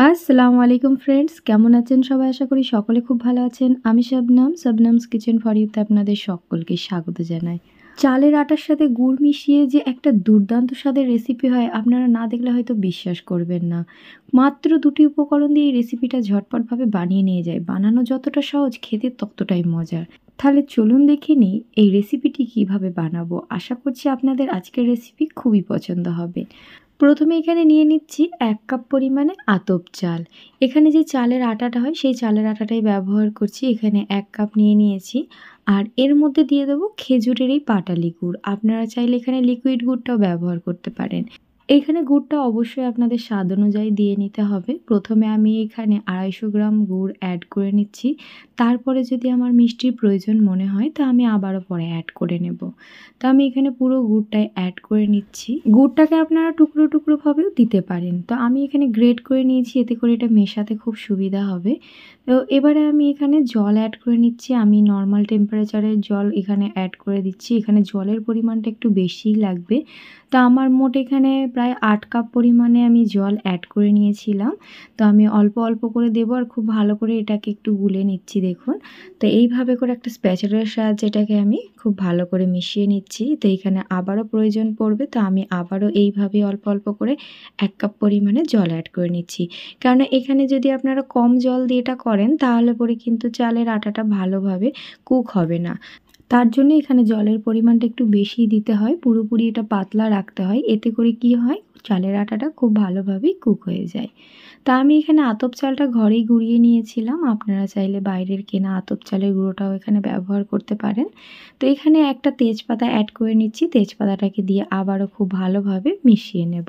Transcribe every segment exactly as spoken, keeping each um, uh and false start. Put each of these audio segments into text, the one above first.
আসসালামু আলাইকুম ফ্রেন্ডস, কেমন আছেন সবাই? আশা করি সকলে খুব ভালো আছেন। আমি শবনম, শবনমস কিচেন ফর ইউতে আপনাদের সকলকে স্বাগত জানাই। চালের আটার সাথে গুড় মিশিয়ে যে একটা দুর্দান্ত স্বাদের রেসিপি হয়, আপনারা না দেখলে হয়তো বিশ্বাস করবেন না। মাত্র দুটি উপকরণ দিয়ে এই রেসিপিটা ঝটপটভাবে বানিয়ে নিয়ে যায়। বানানো যতটা সহজ, খেতে ততটাই মজার। তাহলে চলুন দেখে নিই এই রেসিপিটি কিভাবে বানাবো। আশা করছি আপনাদের আজকের রেসিপি খুবই পছন্দ হবে। প্রথমে এখানে নিয়ে নিচ্ছি এক কাপ পরিমাণে আতপ চাল। এখানে যে চালের আটাটা হয় সেই চালের আটাটাই ব্যবহার করছি। এখানে এক কাপ নিয়ে নিয়েছি। আর এর মধ্যে দিয়ে দেবো খেজুরের এই পাটালি গুড়। আপনারা চাইলে এখানে লিকুইড গুড়টাও ব্যবহার করতে পারেন। এইখানে গুড়টা অবশ্যই আপনাদের স্বাদ অনুযায়ী দিয়ে নিতে হবে। প্রথমে আমি এখানে আড়াইশো গ্রাম গুড় অ্যাড করে নিচ্ছি। তারপরে যদি আমার মিষ্টির প্রয়োজন মনে হয় তা আমি আবারও পরে অ্যাড করে নেব। তো আমি এখানে পুরো গুড়টাই অ্যাড করে নিচ্ছি। গুড়টাকে আপনারা টুকরো টুকরোভাবেও দিতে পারেন। তো আমি এখানে গ্রেট করে নিয়েছি, এতে করে এটা মেশাতে খুব সুবিধা হবে। তো এবারে আমি এখানে জল অ্যাড করে নিচ্ছি। আমি নর্মাল টেম্পারেচারের জল এখানে অ্যাড করে দিচ্ছি। এখানে জলের পরিমাণটা একটু বেশিই লাগবে। তো আমার মোট এখানে প্রায় আট কাপ পরিমাণে আমি জল অ্যাড করে নিয়েছিলাম। তো আমি অল্প অল্প করে দেবো আর খুব ভালো করে এটাকে একটু গুলে নিচ্ছি দেখুন। তো এইভাবে করে একটা স্প্যাচুলার সাহায্যে এটাকে আমি খুব ভালো করে মিশিয়ে নিচ্ছি। তো এখানে আবারও প্রয়োজন পড়বে, তো আমি আবারও এইভাবে অল্প অল্প করে এক কাপ পরিমাণে জল অ্যাড করে নিচ্ছি। কেননা এখানে যদি আপনারা কম জল দিয়ে এটা করেন তাহলে পরে কিন্তু চালের আটাটা ভালোভাবে কুক হবে না। তার জন্য এখানে জলের পরিমাণটা একটু বেশি দিতে হয়, পুরোপুরি এটা পাতলা রাখতে হয়। এতে করে কি হয়, চালের আটাটা খুব ভালোভাবেই কুক হয়ে যায়। তা আমি এখানে আতপ চালটা ঘরেই গুঁড়িয়ে নিয়েছিলাম। আপনারা চাইলে বাইরের কেনা আতপ চালের গুঁড়োটাও এখানে ব্যবহার করতে পারেন। তো এখানে একটা তেজপাতা অ্যাড করে নিচ্ছি। তেজপাতাটাকে দিয়ে আবারও খুব ভালোভাবে মিশিয়ে নেব।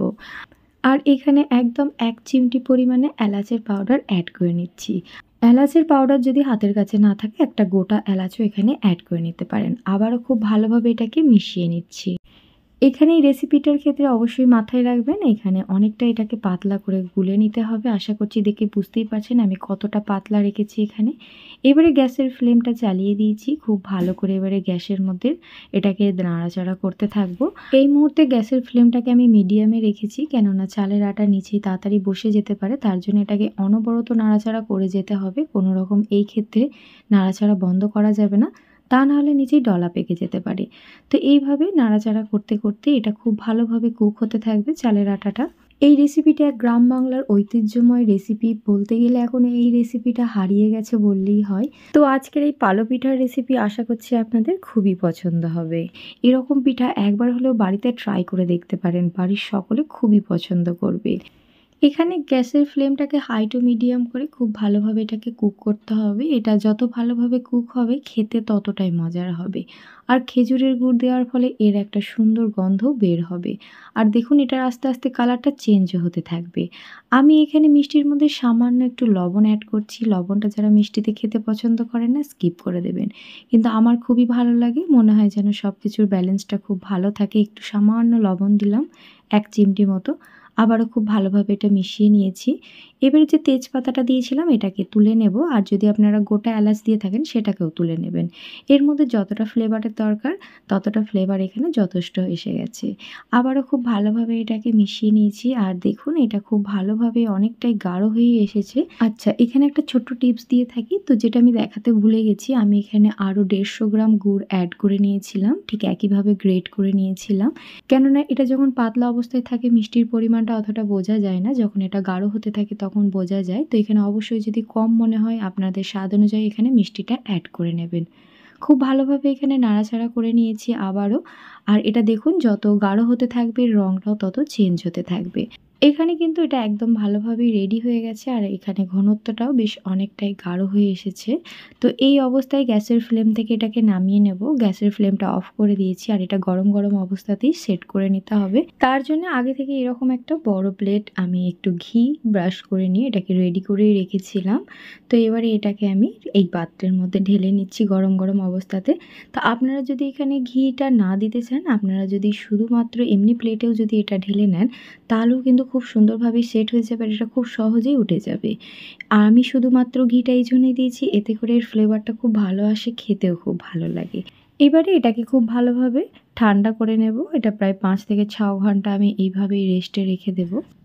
আর এখানে একদম এক চিমটি পরিমাণে এলাচের পাউডার অ্যাড করে নিচ্ছি। এলাচের পাউডার যদি হাতের কাছে না থাকে, একটা গোটা এলাচও এখানে অ্যাড করে নিতে পারেন। আবারও খুব ভালোভাবে এটাকে মিশিয়ে নিচ্ছি। এখানে এই রেসিপিটার ক্ষেত্রে অবশ্যই মাথায় রাখবেন, এখানে অনেকটা এটাকে পাতলা করে গুলে নিতে হবে। আশা করছি দেখে বুঝতেই পারছেন আমি কতটা পাতলা রেখেছি এখানে। এবারে গ্যাসের ফ্লেমটা চালিয়ে দিয়েছি। খুব ভালো করে এবারে গ্যাসের মধ্যে এটাকে নাড়াচাড়া করতে থাকবো। এই মুহূর্তে গ্যাসের ফ্লেমটাকে আমি মিডিয়ামে রেখেছি, কেননা চালের আটা নিচেই তাড়াতাড়ি বসে যেতে পারে। তার জন্য এটাকে অনবরত নাড়াচাড়া করে যেতে হবে। কোনো রকম এই ক্ষেত্রে নাড়াচাড়া বন্ধ করা যাবে না, তা নাহলে নিচেই ডলা পেকে যেতে পারে। তো এইভাবে নাড়াচাড়া করতে করতে এটা খুব ভালোভাবে কুক হতে থাকবে চালের আটাটা। এই রেসিপিটা এক গ্রাম বাংলার ঐতিহ্যময় রেসিপি। বলতে গেলে এখন এই রেসিপিটা হারিয়ে গেছে বললেই হয়। তো আজকের এই পালো পিঠার রেসিপি আশা করছি আপনাদের খুবই পছন্দ হবে। এরকম পিঠা একবার হলেও বাড়িতে ট্রাই করে দেখতে পারেন, বাড়ির সকলে খুবই পছন্দ করবে। এখানে গ্যাসের ফ্লেমটাকে হাই টু মিডিয়াম করে খুব ভালোভাবে এটাকে কুক করতে হবে। এটা যত ভালোভাবে কুক হবে খেতে ততটাই মজার হবে। আর খেজুরের গুড় দেওয়ার ফলে এর একটা সুন্দর গন্ধ বের হবে। আর দেখুন এটার আস্তে আস্তে কালারটা চেঞ্জ হতে থাকবে। আমি এখানে মিষ্টির মধ্যে সামান্য একটু লবণ অ্যাড করছি। লবণটা যারা মিষ্টিতে খেতে পছন্দ করেন না, স্কিপ করে দেবেন। কিন্তু আমার খুবই ভালো লাগে, মনে হয় যেন সব কিছুর ব্যালেন্সটা খুব ভালো থাকে। একটু সামান্য লবণ দিলাম, এক চিমটি মতো। আবারও খুব ভালোভাবে এটা মিশিয়ে নিয়েছি। এবারে যে তেজপাতাটা দিয়েছিলাম এটাকে তুলে নেব। আর যদি আপনারা গোটা এলাচ দিয়ে থাকেন সেটাকেও তুলে নেবেন। এর মধ্যে যতটা ফ্লেভারের দরকার ততটা ফ্লেভার এখানে যথেষ্ট এসে গেছে। আবারও খুব ভালোভাবে এটাকে মিশিয়ে নিয়েছি। আর দেখুন এটা খুব ভালোভাবে অনেকটাই গাঢ় হয়ে এসেছে। আচ্ছা, এখানে একটা ছোট্ট টিপস দিয়ে থাকি, তো যেটা আমি দেখাতে ভুলে গেছি। আমি এখানে আরও দেড়শো গ্রাম গুড় অ্যাড করে নিয়েছিলাম, ঠিক একইভাবে গ্রেট করে নিয়েছিলাম। কেননা এটা যখন পাতলা অবস্থায় থাকে মিষ্টির পরিমাণটা অতটা বোঝা যায় না, যখন এটা গাঢ় হতে থাকে তখন বোঝা যায়। তো এখানে অবশ্যই যদি কম মনে হয় আপনাদের স্বাদ অনুযায়ী এখানে মিষ্টিটা অ্যাড করে নেবেন। খুব ভালোভাবে এখানে নাড়াচাড়া করে নিয়েছি আবারও। আর এটা দেখুন যত গাঢ় হতে থাকবে রঙটাও তত চেঞ্জ হতে থাকবে। এখানে কিন্তু এটা একদম ভালোভাবেই রেডি হয়ে গেছে। আর এখানে ঘনত্বটাও বেশ অনেকটাই গাঢ় হয়ে এসেছে। তো এই অবস্থায় গ্যাসের ফ্লেম থেকে এটাকে নামিয়ে নেব। গ্যাসের ফ্লেমটা অফ করে দিয়েছি। আর এটা গরম গরম অবস্থাতেই সেট করে নিতে হবে। তার জন্য আগে থেকে এরকম একটা বড় প্লেট আমি একটু ঘি ব্রাশ করে নিয়ে এটাকে রেডি করেই রেখেছিলাম। তো এবারে এটাকে আমি এই পাত্রের মধ্যে ঢেলে নিচ্ছি গরম গরম অবস্থাতে। তো আপনারা যদি এখানে ঘিটা না দিতে চান, আপনারা যদি শুধুমাত্র এমনি প্লেটেও যদি এটা ঢেলে নেন তাহলেও কিন্তু খুব সুন্দরভাবে সেট হয়ে যাবে। এটা খুব সহজেই উঠে যাবে। আর আমি শুধুমাত্র ঘিটা এই জন্যই দিয়েছি, এতে করে এর ফ্লেভারটা খুব ভালো আসে, খেতেও খুব ভালো লাগে। এবারে এটাকে খুব ভালোভাবে ঠান্ডা করে নেব। এটা প্রায় পাঁচ থেকে ছ ঘন্টা আমি এইভাবেই রেস্টে রেখে দেব।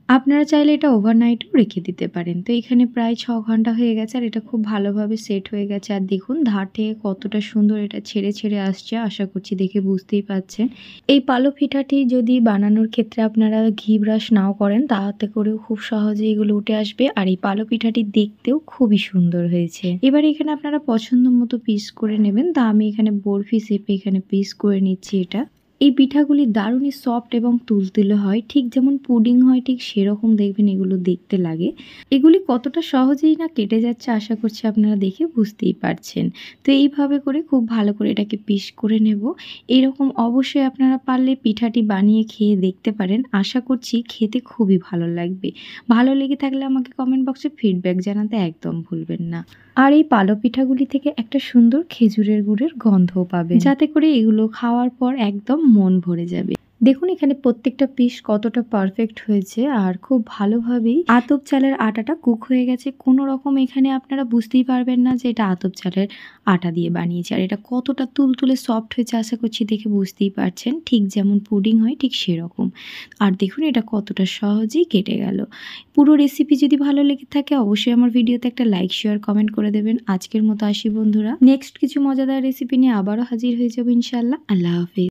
আপনারা চাইলে এটা ওভারনাইটও রেখে দিতে পারেন। তো এখানে প্রায় ছ ঘন্টা হয়ে গেছে আর এটা খুব ভালোভাবে সেট হয়ে গেছে। আর দেখুন ধার থেকে কতটা সুন্দর এটা ছেড়ে ছেড়ে আসছে, আশা করছি দেখে বুঝতেই পারছেন। এই পালো পিঠাটি যদি বানানোর ক্ষেত্রে আপনারা ঘি ব্রাশ নাও করেন তাতে করেও খুব সহজে এগুলো উঠে আসবে। আর এই পালো পিঠাটি দেখতেও খুবই সুন্দর হয়েছে। এবার এখানে আপনারা পছন্দ মতো পিস করে নেবেন। তা আমি এখানে বরফি শেপে এখানে পিস করে নিচ্ছি এটা। এই পিঠাগুলি দারুণই সফট এবং তুলতুলে হয়, ঠিক যেমন পুডিং হয় ঠিক সেরকম দেখবেন এগুলো দেখতে লাগে। এগুলি কতটা সহজেই না কেটে যাচ্ছে আশা করছি আপনারা দেখে বুঝতেই পারছেন। তো এইভাবে করে খুব ভালো করে এটাকে পিস করে নেব। এরকম অবশ্যই আপনারা পারলে পিঠাটি বানিয়ে খেয়ে দেখতে পারেন, আশা করছি খেতে খুবই ভালো লাগবে। ভালো লেগে থাকলে আমাকে কমেন্ট বক্সে ফিডব্যাক জানাতে একদম ভুলবেন না। আর এই পালো পিঠাগুলি থেকে একটা সুন্দর খেজুরের গুড়ের গন্ধও পাবেন, যাতে করে এগুলো খাওয়ার পর একদম মন ভরে যাবে। দেখুন এখানে প্রত্যেকটা পিস কতটা পারফেক্ট হয়েছে আর খুব ভালোভাবেই আতপ চালের আটাটা কুক হয়ে গেছে। কোনো রকম এখানে আপনারা বুঝতেই পারবেন না যে এটা আতপ চালের আটা দিয়ে বানিয়েছে। আর এটা কতটা তুলতুলে সফট হয়েছে আশা করছি দেখে বুঝতেই পারছেন, ঠিক যেমন পুডিং হয় ঠিক সেরকম। আর দেখুন এটা কতটা সহজেই কেটে গেল। পুরো রেসিপি যদি ভালো লেগে থাকে অবশ্যই আমার ভিডিওতে একটা লাইক শেয়ার কমেন্ট করে দেবেন। আজকের মতো আসি বন্ধুরা, নেক্সট কিছু মজাদার রেসিপি নিয়ে আবারও হাজির হয়ে যাবো ইনশাল্লাহ। আল্লাহ হাফিজ।